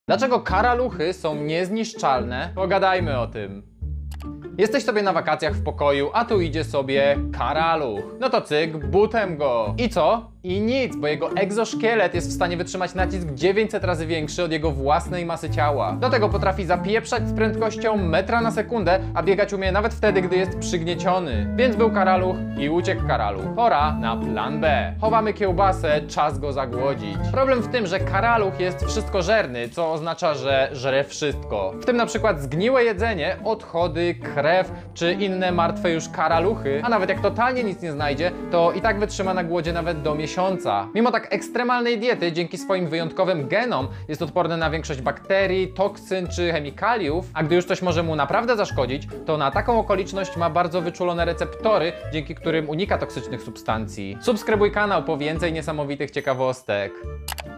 Dlaczego karaluchy są niezniszczalne? Pogadajmy o tym. Jesteś sobie na wakacjach w pokoju, a tu idzie sobie karaluch. No to cyk, butem go. I co? I nic, bo jego egzoszkielet jest w stanie wytrzymać nacisk 900 razy większy od jego własnej masy ciała. Do tego potrafi zapieprzać z prędkością metra na sekundę, a biegać umie nawet wtedy, gdy jest przygnieciony. Więc był karaluch i uciekł karaluch. Pora na plan B. Chowamy kiełbasę, czas go zagłodzić. Problem w tym, że karaluch jest wszystkożerny, co oznacza, że żre wszystko. W tym na przykład zgniłe jedzenie, odchody, krew czy inne martwe już karaluchy, a nawet jak totalnie nic nie znajdzie, to i tak wytrzyma na głodzie nawet do miesiąca. Mimo tak ekstremalnej diety, dzięki swoim wyjątkowym genom jest odporny na większość bakterii, toksyn czy chemikaliów, a gdy już coś może mu naprawdę zaszkodzić, to na taką okoliczność ma bardzo wyczulone receptory, dzięki którym unika toksycznych substancji. Subskrybuj kanał po więcej niesamowitych ciekawostek.